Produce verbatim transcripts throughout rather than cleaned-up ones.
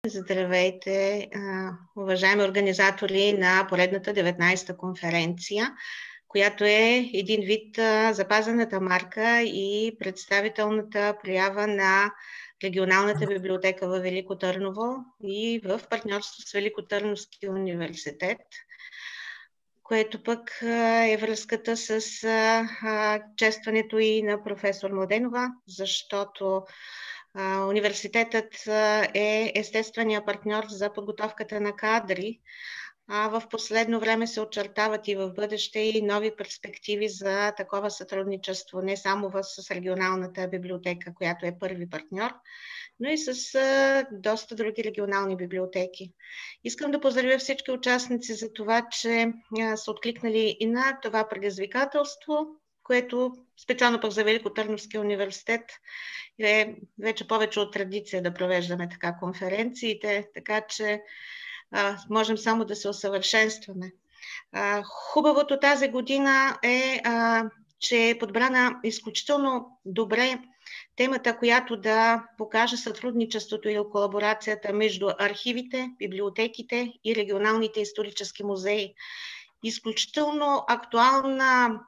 Здравейте, уважаеми организатори на поредната деветнадесета конференция, която е един вид запазената марка и представителната проява на регионалната библиотека във Велико Търново и в партньорство с Великотърновския университет, което пък е връзката с честването и на професор Младенова, защото университетът е естественият партньор за подготовката на кадри. В последно време се очертават и в бъдеще и нови перспективи за такова сътрудничество, не само с регионалната библиотека, която е първи партньор, но и с доста други регионални библиотеки. Искам да поздравя всички участници за това, че са откликнали и на това предизвикателство, което специално пък за Великотърновския университет е вече повече от традиция да провеждаме така конференциите, така че а, можем само да се усъвършенстваме. А, хубавото тази година е, а, че е подбрана изключително добре темата, която да покаже сътрудничеството и колаборацията между архивите, библиотеките и регионалните исторически музеи. Изключително актуална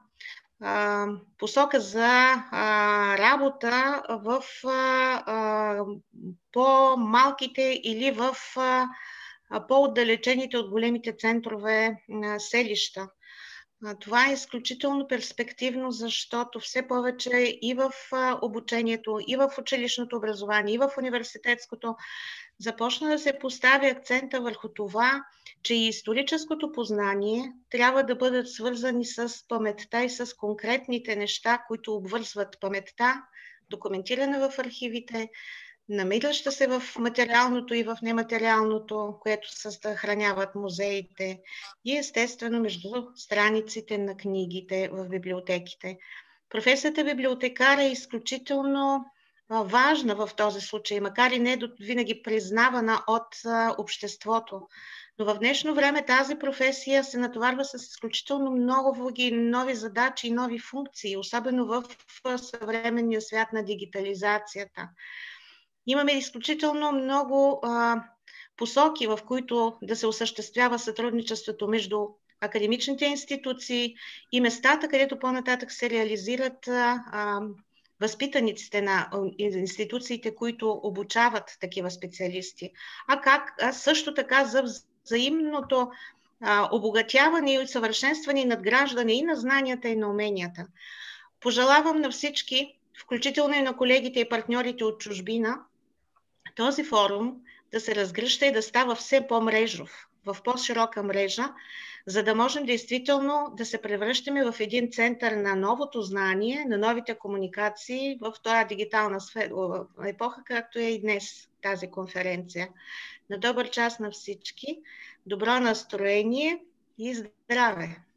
посока за а, работа в а, по-малките или в а, по-отдалечените от големите центрове а, селища. А, това е изключително перспективно, защото все повече и в а, обучението, и в училищното образование, и в университетското започна да се постави акцента върху това, че и историческото познание трябва да бъдат свързани с паметта и с конкретните неща, които обвързват паметта, документирана в архивите, намираща се в материалното и в нематериалното, което съхраняват музеите и естествено между страниците на книгите в библиотеките. Професията библиотекар е изключително важна в този случай, макар и не винаги признавана от обществото. Но в днешно време тази професия се натоварва с изключително много нови задачи и нови функции, особено в съвременния свят на дигитализацията. Имаме изключително много а, посоки, в които да се осъществява сътрудничеството между академичните институции и местата, където по-нататък се реализират а, възпитаниците на институциите, които обучават такива специалисти, а, как, а също така за взаимното а, обогатяване и усъвършенстване и надграждане и на знанията, и на уменията. Пожелавам на всички, включително и на колегите и партньорите от чужбина, този форум да се разгръща и да става все по-мрежов, в по-широка мрежа, за да можем действително да се превръщаме в един център на новото знание, на новите комуникации в тази дигитална епоха, както е и днес тази конференция. На добър час на всички, добро настроение и здраве!